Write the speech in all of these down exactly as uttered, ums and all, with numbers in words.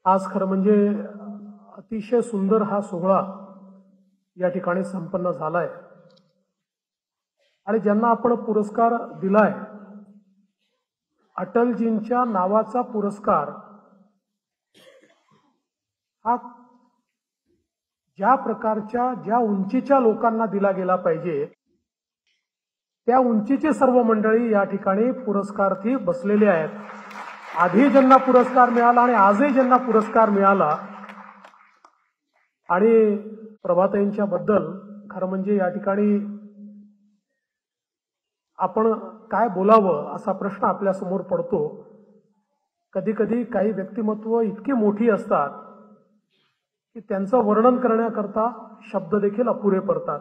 आज खरं म्हणजे अतिशय सुंदर हा सोहळा या ठिकाणी संपन्न झालाय आणि ज्यांना आपण पुरस्कार दिलाय अटलजींच्या नावाचा पुरस्कार हा ज्या प्रकारच्या ज्या उंचीच्या लोकांना दिला गेला पाहिजे त्या उंचीची सर्व मंडळी या ठिकाणी पुरस्कारार्थी बसलेले आहेत। आधी ज्यांना पुरस्कार मिळाला आणि आजही ज्यांना पुरस्कार मिळाला आणि प्रभाताईंच्या बद्दल खरं म्हणजे या ठिकाणी आपण काय बोलावं असा प्रश्न आपल्या समोर पडतो। कधी कधी काही व्यक्तिमत्व इतकी मोठी असतात की त्यांचं वर्णन करण्याकरता शब्द देखील अपुरे पडतात।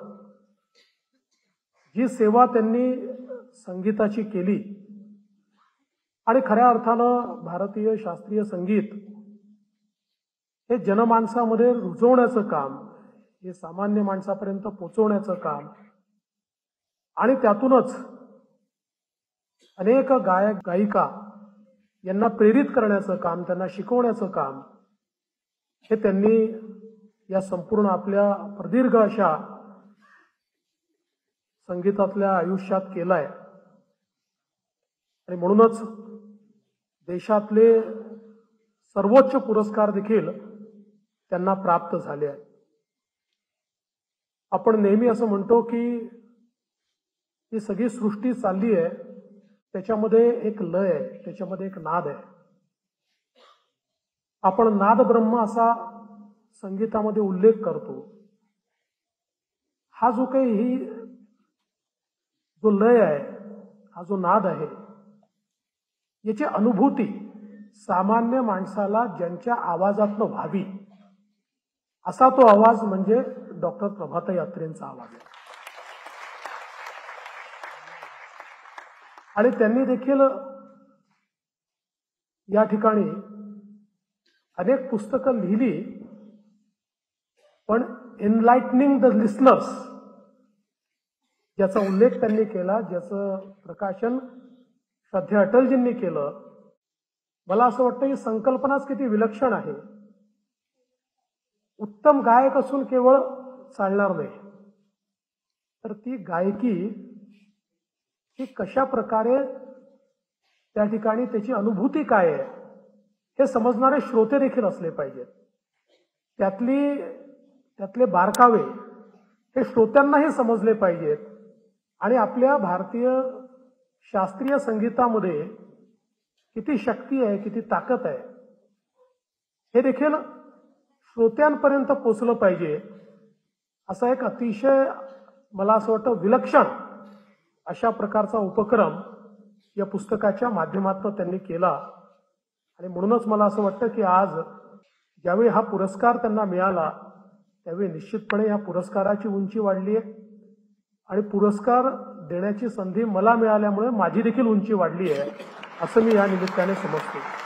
जी सेवा त्यांनी संगीताची केली आणि खऱ्या अर्थानं भारतीय शास्त्रीय संगीत हे जनमानसामध्ये रुजवण्याचं काम, हे सामान्य माणसापर्यंत पोहोचवण्याचं काम आणि त्यातूनच अनेक गायक गायिका यांना प्रेरित करण्याचं काम, त्यांना शिकवण्याचं काम हे त्यांनी या संपूर्ण आपल्या प्रदीर्घ अशा संगीतातल्या आयुष्यात केलाय आणि म्हणूनच देशातले सर्वोच्च पुरस्कार देखील त्यांना प्राप्त झाले आहेत। आपण नेहमी असं म्हणतो की ही सगळी सृष्टी चालली आहे त्याच्यामध्ये एक लय आहे, त्याच्यामध्ये एक नाद आहे। आपण नाद ब्रह्म असा संगीतामध्ये उल्लेख करतो। हा जो काही ही जो लय आहे, हा जो नाद आहे, याची अनुभूती सामान्य माणसाला ज्यांच्या आवाजातनं व्हावी असा तो आवाज म्हणजे डॉक्टर प्रभाताई अत्रेंचा आवाज आहे। आणि त्यांनी देखील या ठिकाणी अनेक पुस्तकं लिहिली, पण एनलाइटनिंग द लिसनर्स ज्याचा उल्लेख त्यांनी केला, ज्याचं प्रकाशन श्रद्धेय अटलजींनी केलं, मला असं वाटतं ही संकल्पनाच किती विलक्षण आहे। उत्तम गायक असून केवळ चालणार नाही, तर ती गायकी ही कशा प्रकारे त्या ठिकाणी त्याची अनुभूती काय आहे हे समजणारे श्रोते देखील असले पाहिजेत। त्यातली त्यातले बारकावे हे श्रोत्यांनाही समजले पाहिजेत आणि आपल्या भारतीय शास्त्रीय संगीतामध्ये किती शक्ती आहे, किती ताकद आहे हे देखील श्रोत्यांपर्यंत पोहोचलं पाहिजे। असा एक अतिशय मला असं वाटतं विलक्षण अशा प्रकारचा उपक्रम या पुस्तकाच्या माध्यमातून त्यांनी केला आणि म्हणूनच मला असं वाटतं की आज ज्यावेळी हा पुरस्कार त्यांना मिळाला त्यावेळी निश्चितपणे या पुरस्काराची उंची वाढली आहे आणि पुरस्कार देण्याची संधी मला मिळाल्यामुळे माझी देखील उंची वाढली आहे असं मी या निमित्ताने समजतो।